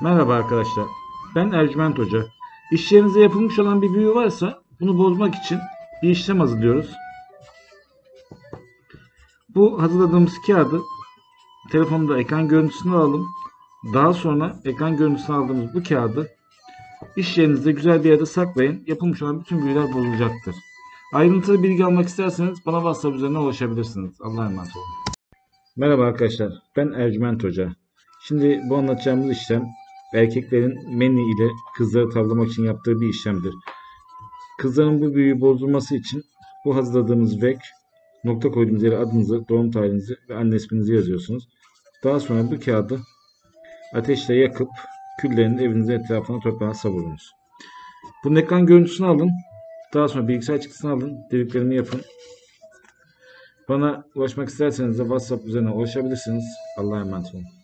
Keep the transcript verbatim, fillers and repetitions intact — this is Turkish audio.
Merhaba arkadaşlar. Ben Ercüment Hoca. İş yerinize yapılmış olan bir büyü varsa bunu bozmak için bir işlem hazırlıyoruz. Bu hazırladığımız kağıdı telefonda ekran görüntüsünü alalım. Daha sonra ekran görüntüsünü aldığımız bu kağıdı iş yerinizde güzel bir yerde saklayın. Yapılmış olan bütün büyüler bozulacaktır. Ayrıntılı bilgi almak isterseniz bana WhatsApp üzerinden ulaşabilirsiniz. Allah'a emanet olun. Merhaba arkadaşlar. Ben Ercüment Hoca. Şimdi bu anlatacağımız işlem erkeklerin meni ile kızları tavlamak için yaptığı bir işlemdir. Kızların bu büyüyü bozulması için bu hazırladığımız vek, nokta koyduğumuz yere adınızı, doğum tarihinizi ve anne isminizi yazıyorsunuz. Daha sonra bu kağıdı ateşle yakıp küllerini evinizin etrafına toprağa savurunuz. Bunun ekran görüntüsünü alın. Daha sonra bilgisayar çıktısını alın. Dediklerimi yapın. Bana ulaşmak isterseniz de WhatsApp üzerinden ulaşabilirsiniz. Allah'a emanet olun.